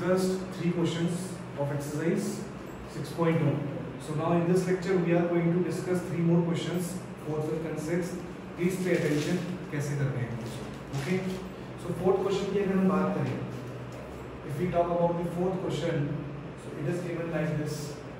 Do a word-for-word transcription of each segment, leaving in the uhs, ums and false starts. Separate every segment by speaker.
Speaker 1: discussed three questions of exercise six point two. So now in this lecture we are going to discuss three more questions, fourth, fifth and sixth. Please pay attention कैसे करते हैं question. Okay. So fourth question की अगर हम बात करें, if we talk about the fourth question, so it is given like this.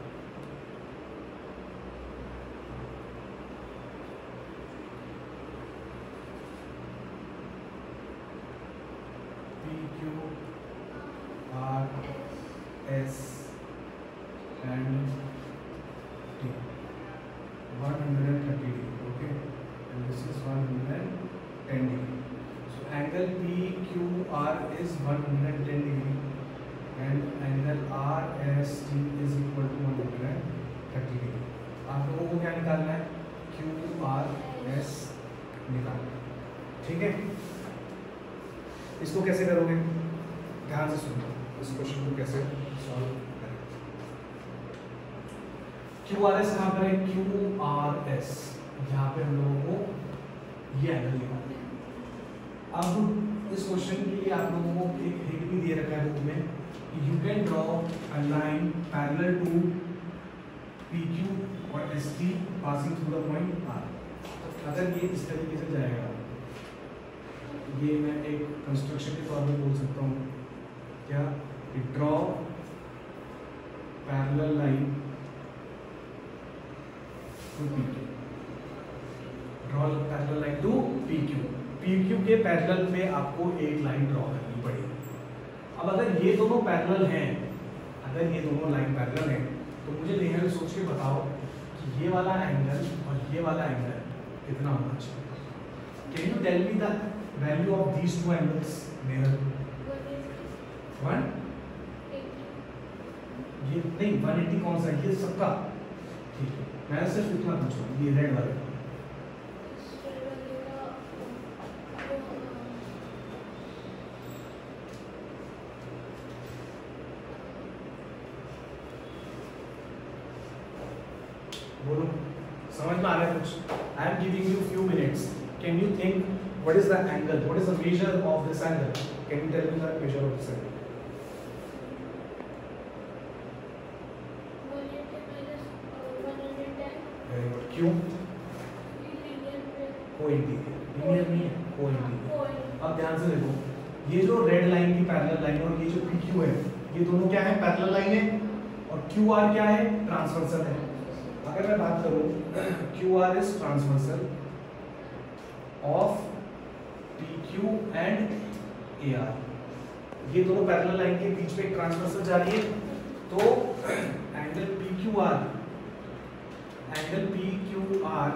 Speaker 1: P, Q, R, S and T. one hundred thirty degree, okay, and this is one hundred ten degree. So angle P Q R is one hundred ten degree, and angle R S T is equal to one hundred thirty degree. आप लोगों को क्या निकालना है? Q R S निकालना है, ठीक है? इसको कैसे करोगे? ध्यान से सुनो, इस क्वेश्चन को कैसे सॉल्व करें। क्यू आर एस कहाँ पर है? क्यू आर एस यहाँ पे हम लोगों को ये एंगल निकालना है। अब इस क्वेश्चन के लिए आप लोगों को एक हिंट भी दे रखा है बुक में, you can draw a line parallel to P Q और S T passing through the point R. अगर ये इस तरीके से जाएगा, ये मैं एक कंस्ट्रक्शन के तौर पे बोल सकता हूँ क्या, draw parallel line to P Q, draw parallel line to P Q. P Q के पैरेलल पे आपको एक लाइन ड्रॉ करनी पड़ेगी। अब अगर ये दोनों पैरेलल हैं, अगर ये दोनों लाइन पैरेलल हैं, तो मुझे नेहल सोच के बताओ कि ये वाला एंगल और ये वाला एंगल कितना होना चाहिए। Can you tell me the value of these two angles? Nehal one ये नहीं, वन एटी कौन सा है? ये सबका ठीक है, मैं सिर्फ इतना पूछूं, ये रेड वाला बोलो, समझ में आ रहा है कुछ? I am giving you few minutes, can you think what is the angle, what is the measure of this angle? Can you tell me the measure of this angle?
Speaker 2: one eighty minus one hundred ten.
Speaker 1: Very good. Q co-integral, linear नहीं है, co-integral. अब ध्यान से देखो, ये जो red line की parallel line और ये जो P Q है, ये दोनों क्या है? पैरेलल लाइन है, और Q R क्या है? ट्रांसवर्सल है। अगर मैं बात करूं, Q R is transversal of P Q and A R, ये दोनों पैरेलल लाइन के बीच में एक ट्रांसवर्सल जा रही है, तो angle P Q R, angle P Q R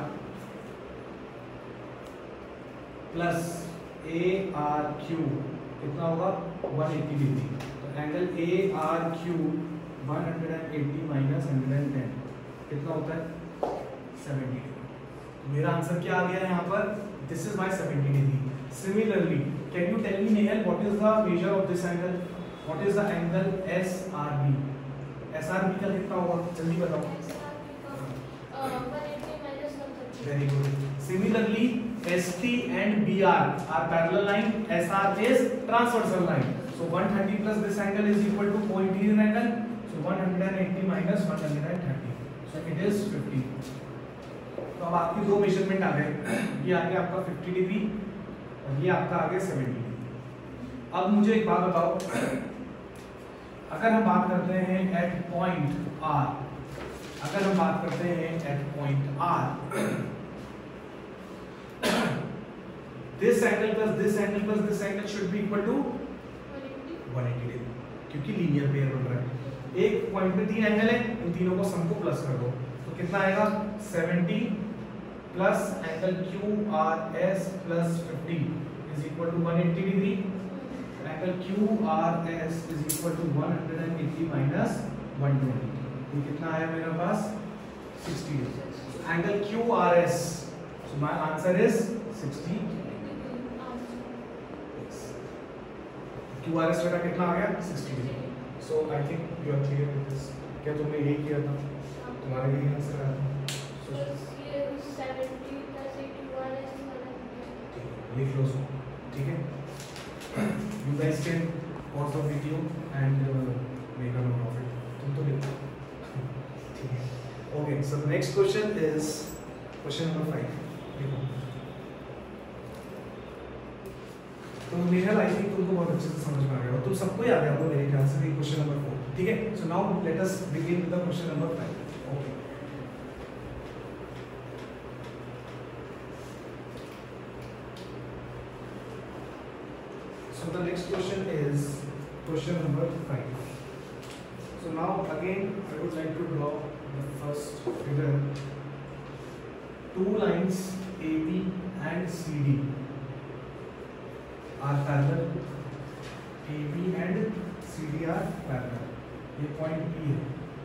Speaker 1: plus A R Q कितना होगा? one eighty degree. तो angle A R Q one eighty minus one hundred ten कितना होता है? seventy degree. मेरा आंसर क्या आ गया है यहाँ पर? This is my seventy degree. Similarly, can you tell me, Nehal, what is the measure of this angle? What is the angle S R B? S R B का कितना होगा? जल्दी बताओ।
Speaker 2: one eighty minus one thirty.
Speaker 1: Very good. Similarly, S T and B R are parallel line. S R is transversal line. So one thirty plus this angle is equal to co-integral angle. So one eighty minus one thirty. So it is fifty. तो अब आपकी दो measurement आ गए, ये आ गया आपका fifty degree और ये आपका आ गया seventy डिग्री। अब मुझे एक बात बताओ, अगर हम बात करते हैं एट पॉइंट R, अगर हम बात करते हैं at point R, this angle plus this angle plus this angle should be equal to one eighty degree, क्योंकि लीनियर पेयर बन रहा है। एक पॉइंट में तीन एंगल है, इन तीनों को सम को प्लस कर दो, तो कितना आएगा? seventy plus angle Q R S plus fifty is equal to one eighty degree, angle Q R S is equal to one eighty minus one twenty, ये कितना आया मेरे पास? sixty degree. So angle Q R S, so my answer is sixty. Q R S मेरा कितना आ गया? sixty degree. So I think you are clear with this. क्या तुमने यही किया था? तुम्हारे लिए आंसर आया था। लिख लो उसको, ठीक है? You guys can cost of video and make a profit, तुम तो लिखो ठीक है। Okay, so next question is question number five. देखो तो नेहल आई थिंक तुमको बहुत अच्छे से समझ में आ गया और तुम सबको याद है आपको मेरे ख्याल से क्वेश्चन नंबर फोर, ठीक है। So now let us begin with the question number five. Okay, so the next question is question number five. So now again I would like to draw the first figure. Two lines A B and C D are parallel. A B and C D are parallel. ये point P है,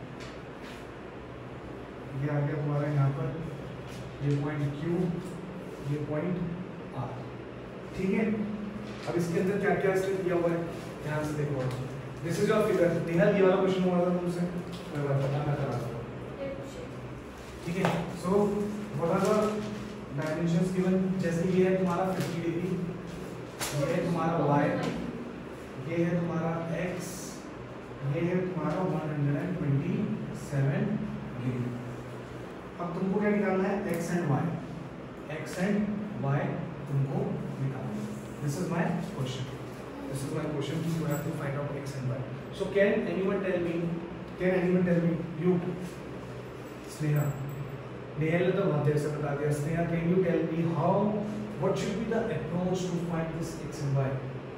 Speaker 1: ये आ गया हमारा यहाँ पर, ये point Q, ये point R, ठीक है। अब इसके अंदर क्या क्या स्टेप दिया हुआ है ध्यान से देखो। This is your figure. Nihal ये वाला क्वेश्चन हुआ था तुमसे, मैं बता मैं करा दूंगा, ठीक है। So what are the dimensions given, जैसे ये है तुम्हारा फिफ्टी डिग्री, ये है तुम्हारा y, ये है तुम्हारा x, ये है तुम्हारा one hundred twenty seven degree. अब तुमको क्या निकालना है, x and y, x and y तुमको निकालना है। This is my question. This is my question. You have to find out x and y. So can anyone tell me? Can anyone tell me? You, Sneha. Nehal ने तो बहुत देर से बता दिया। Sneha, can you tell me how? What should be the approach to find this x and y?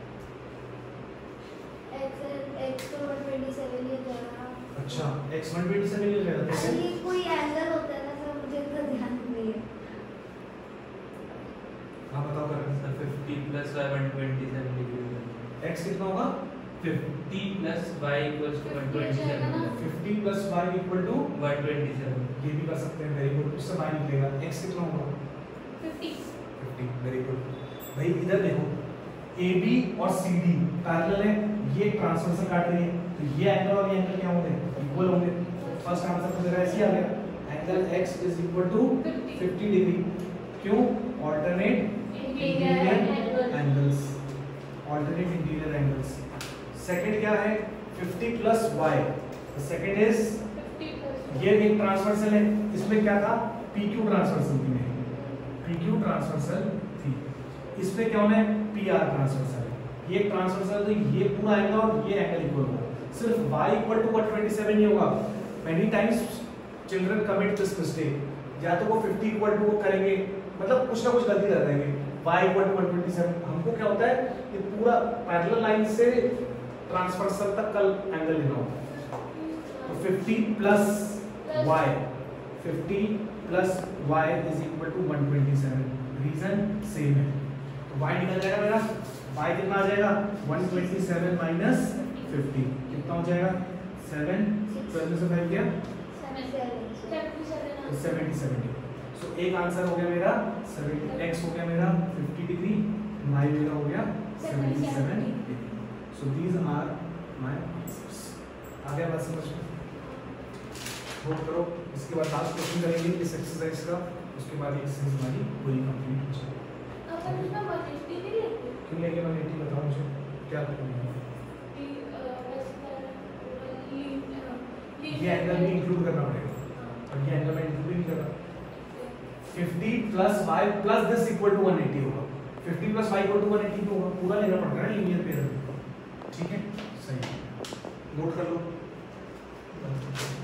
Speaker 2: x x तो one twenty-seven ले जाएगा।
Speaker 1: अच्छा, x one twenty-seven ले जाएगा। कैसे?
Speaker 2: ये कोई एंगल होता है ना सर, मुझे इतना ध्यान नहीं है।
Speaker 1: हाँ बताओ कर।
Speaker 3: Sir fifty plus y one twenty seven degree.
Speaker 1: x कितना होगा?
Speaker 3: Fifty plus y equals to one twenty seven.
Speaker 1: Fifty plus y equal to
Speaker 3: one twenty seven.
Speaker 1: ये भी कर सकते हैं, वेरी गुड। उससे y निकलेगा। x कितना होगा?
Speaker 2: fifty
Speaker 1: fifty, very good. भाई इधर देखो, A B और C D पैरेलल है, ये ट्रांसवर्सल काट रही है, तो ये एंगल और ये एंगल क्या होंगे? इक्वल होंगे। फर्स्ट आंसर तो मेरा ऐसे ही आ गया, angle x is equal to fifty degree. क्यों? Alternate interior angles, alternate interior angles. Second क्या है? Fifty plus y, the second is
Speaker 2: fifty plus
Speaker 1: ये एक ट्रांसवर्सल है, इसमें क्या था? P Q ट्रांसवर्सल थी, P Q ट्रांसवर्सल थी। इसमें क्या होना है? P R ट्रांसवर्सल है। ये ट्रांसवर्सल तो ये पूरा एंगल और ये एंगल इक्वल होगा। सिर्फ y equal to one twenty seven ही होगा। Many times children commit this mistake, या तो वो फिफ्टी इक्वल टू वो करेंगे, मतलब कुछ ना कुछ गलती कर देंगे। y equal to one twenty seven, हमको क्या होता है कि पूरा पैरेलल लाइन से ट्रांसवर्सल तक का एंगल लेना होता है। तो fifty plus y, fifty plus y is equal to one twenty seven, reason same है। तो y निकल जाएगा मेरा, y कितना आ जाएगा? One twenty seven minus fifty कितना हो जाएगा? सेवन, ट्वेल्व में से फाइव किया तो सेवेंटी सेवेंटी। सो एक आंसर हो गया मेरा सेवेंटी, x हो गया मेरा फिफ्टी डिग्री, y मेरा हो गया seventy seven degree. So these are my answers. आ गया बात समझ में? नोट करो। इसके बाद लास्ट क्वेश्चन करेंगे इस एक्सरसाइज का, उसके बाद एक्सरसाइज हमारी पूरी कंप्लीट हो जाएगी।
Speaker 2: अपन इसमें one eighty नहीं लेते?
Speaker 1: क्यों लेके वन एटी? बताओ मुझे क्या करना है।
Speaker 2: कि, अ, वैसे ली-
Speaker 1: ये एंगल भी इंक्लूड करना पड़ेगा, और ये एंगल में इंक्लूड नहीं कर रहा। Fifty plus y plus this equal to one eighty होगा। Fifty plus y equal to one eighty होगा, पूरा लेना पड़ता है लीनियर पेयर में, ठीक है? सही, नोट कर लो।